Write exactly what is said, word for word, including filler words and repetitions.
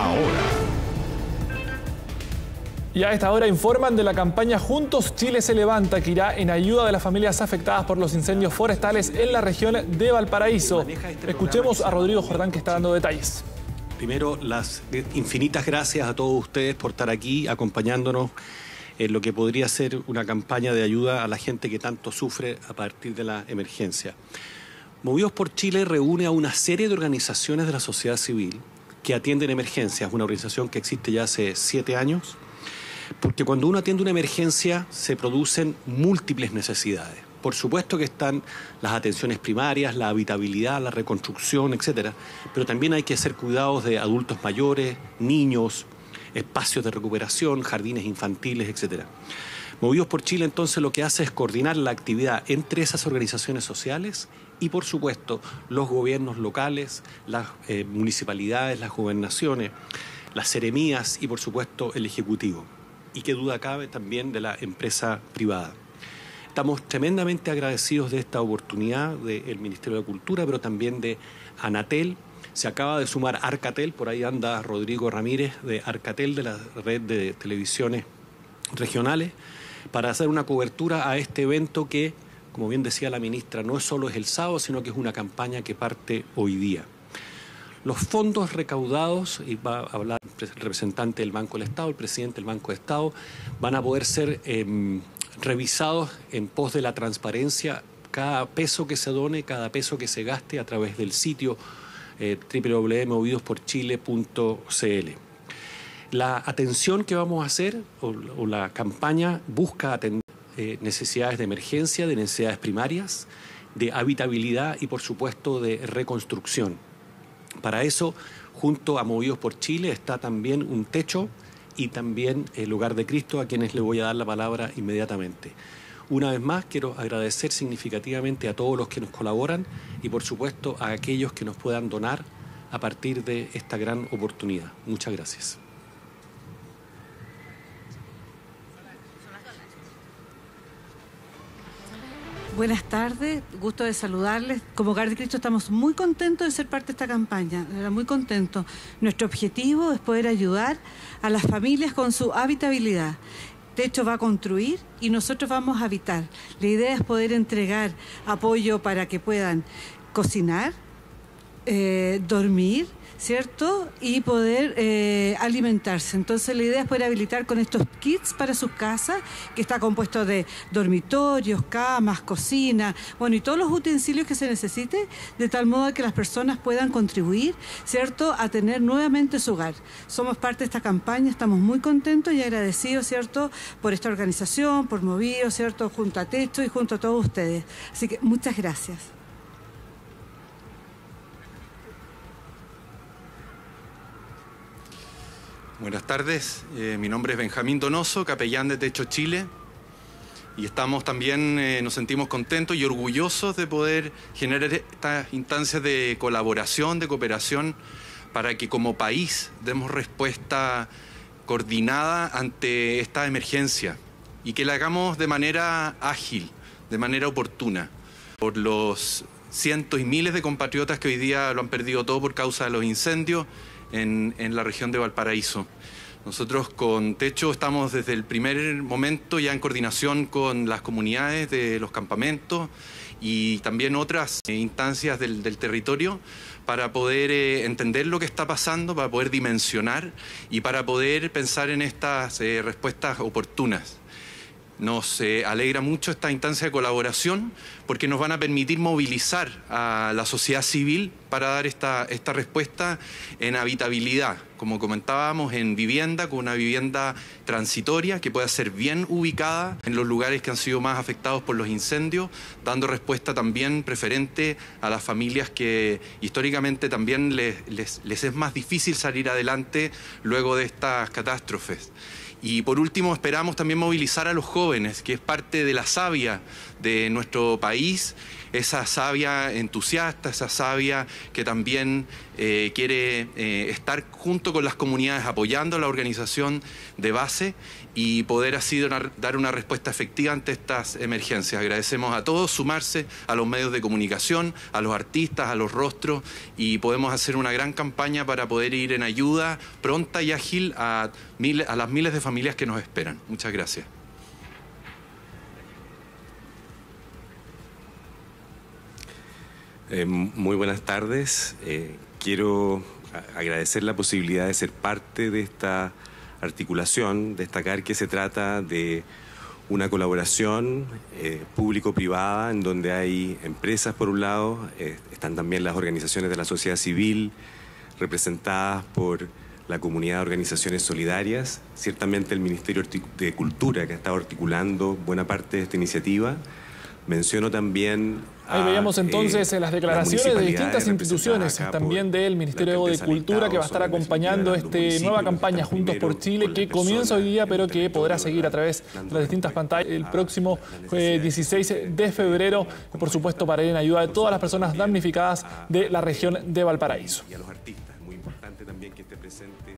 ahora. Y a esta hora informan de la campaña Juntos Chile se levanta, que irá en ayuda de las familias afectadas por los incendios forestales en la región de Valparaíso. Escuchemos a Rodrigo Jordán, que está dando detalles. Primero, las infinitas gracias a todos ustedes por estar aquí acompañándonos en lo que podría ser una campaña de ayuda a la gente que tanto sufre a partir de la emergencia. Movidos por Chile reúne a una serie de organizaciones de la sociedad civil que atienden emergencias, una organización que existe ya hace siete años, porque cuando uno atiende una emergencia se producen múltiples necesidades. Por supuesto que están las atenciones primarias, la habitabilidad, la reconstrucción, etcétera, pero también hay que hacer cuidados de adultos mayores, niños, espacios de recuperación, jardines infantiles, etcétera. Movidos por Chile, entonces, lo que hace es coordinar la actividad entre esas organizaciones sociales y, por supuesto, los gobiernos locales, las eh, municipalidades, las gobernaciones, las seremías y, por supuesto, el Ejecutivo. Y qué duda cabe también de la empresa privada. Estamos tremendamente agradecidos de esta oportunidad del Ministerio de Cultura, pero también de Anatel. Se acaba de sumar Arcatel, por ahí anda Rodrigo Ramírez de Arcatel, de la red de televisiones regionales, para hacer una cobertura a este evento que, como bien decía la ministra, no solo es el sábado, sino que es una campaña que parte hoy día. Los fondos recaudados, y va a hablar el representante del Banco del Estado, el presidente del Banco del Estado, van a poder ser eh, revisados en pos de la transparencia. Cada peso que se done, cada peso que se gaste a través del sitio eh, doble u doble u doble u punto movidos por chile punto c l. La atención que vamos a hacer, o, o la campaña, busca atender eh, necesidades de emergencia, de necesidades primarias, de habitabilidad y, por supuesto, de reconstrucción. Para eso, junto a Movidos por Chile, está también Un Techo y también El Hogar de Cristo, a quienes le voy a dar la palabra inmediatamente. Una vez más, quiero agradecer significativamente a todos los que nos colaboran y, por supuesto, a aquellos que nos puedan donar a partir de esta gran oportunidad. Muchas gracias. Buenas tardes, gusto de saludarles. Como Hogar de Cristo estamos muy contentos de ser parte de esta campaña, muy contentos. Nuestro objetivo es poder ayudar a las familias con su habitabilidad. Techo va a construir y nosotros vamos a habitar. La idea es poder entregar apoyo para que puedan cocinar, eh, dormir, ¿cierto? Y poder eh, alimentarse. Entonces la idea es poder habilitar con estos kits para sus casas, que está compuesto de dormitorios, camas, cocina, bueno, y todos los utensilios que se necesite, de tal modo que las personas puedan contribuir, ¿cierto?, a tener nuevamente su hogar. Somos parte de esta campaña, estamos muy contentos y agradecidos, ¿cierto?, por esta organización, por Movidos, ¿cierto?, junto a Techo y junto a todos ustedes. Así que muchas gracias. Buenas tardes, eh, mi nombre es Benjamín Donoso, capellán de Techo Chile, y estamos también, eh, nos sentimos contentos y orgullosos de poder generar estas instancias de colaboración, de cooperación, para que como país demos respuesta coordinada ante esta emergencia y que la hagamos de manera ágil, de manera oportuna, por los cientos y miles de compatriotas que hoy día lo han perdido todo por causa de los incendios En, en la región de Valparaíso. Nosotros con Techo estamos desde el primer momento ya en coordinación con las comunidades de los campamentos y también otras eh, instancias del, del territorio para poder eh, entender lo que está pasando, para poder dimensionar y para poder pensar en estas eh, respuestas oportunas. Nos eh, alegra mucho esta instancia de colaboración porque nos van a permitir movilizar a la sociedad civil para dar esta, esta respuesta en habitabilidad, como comentábamos, en vivienda, con una vivienda transitoria que pueda ser bien ubicada en los lugares que han sido más afectados por los incendios, dando respuesta también preferente a las familias que históricamente también les, les, les es más difícil salir adelante luego de estas catástrofes. Y por último esperamos también movilizar a los jóvenes, que es parte de la savia de nuestro país, esa savia entusiasta, esa savia que también eh, quiere eh, estar junto con las comunidades apoyando a la organización de base y poder así dar, dar una respuesta efectiva ante estas emergencias. Agradecemos a todos sumarse a los medios de comunicación, a los artistas, a los rostros, y podemos hacer una gran campaña para poder ir en ayuda pronta y ágil a, miles, a las miles de familias que nos esperan. Muchas gracias. Eh, muy buenas tardes. Eh, quiero agradecer la posibilidad de ser parte de esta articulación, destacar que se trata de una colaboración eh, público-privada en donde hay empresas por un lado, eh, están también las organizaciones de la sociedad civil representadas por la comunidad de organizaciones solidarias, ciertamente el Ministerio de Cultura que ha estado articulando buena parte de esta iniciativa. Menciono también Ahí veíamos entonces eh, las declaraciones las de distintas instituciones, también del Ministerio de Cultura, que va a estar acompañando esta nueva campaña Juntos por Chile, que comienza hoy día, pero que podrá seguir a través de las distintas pantallas el próximo eh, dieciséis de febrero, por supuesto, para ir en ayuda de todas las personas damnificadas de la región de Valparaíso.